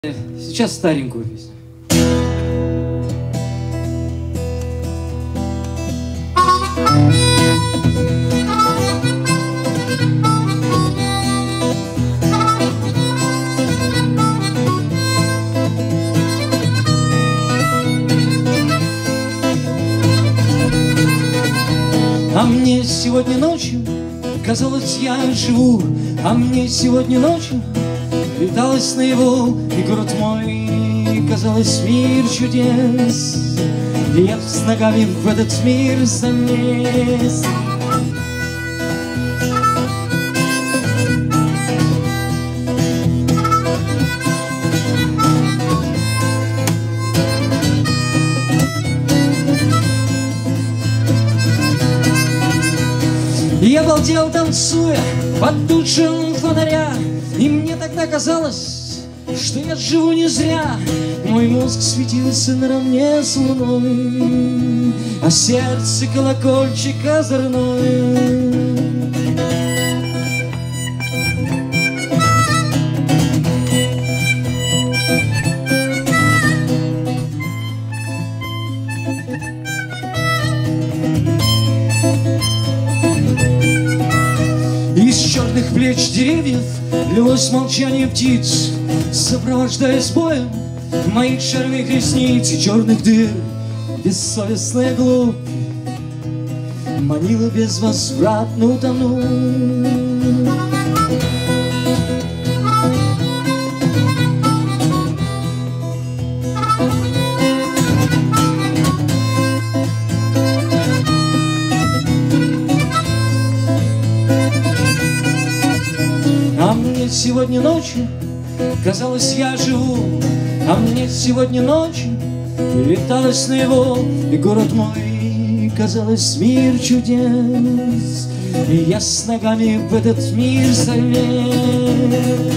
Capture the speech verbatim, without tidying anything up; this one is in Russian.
Сейчас старенькую песню. А мне сегодня ночью казалось, я живу, а мне сегодня ночью леталось наяву, и город мой, казалось, мир чудес, и я с ногами в этот мир залез. Я балдел, танцуя под душем фонаря, и мне тогда казалось, что я живу не зря. Мой мозг светился наравне с луной, а сердце колокольчик озорной. Из черных плеч деревьев лилось молчание птиц, сопровождая с боем моих шальных ресниц и черных дыр. Бессовестная глупь манила безвозвратно утонуть. А мне сегодня ночью казалось, я живу, а мне сегодня ночью леталось наяву, и город мой, казалось, мир чудес, и я с ногами в этот мир залез.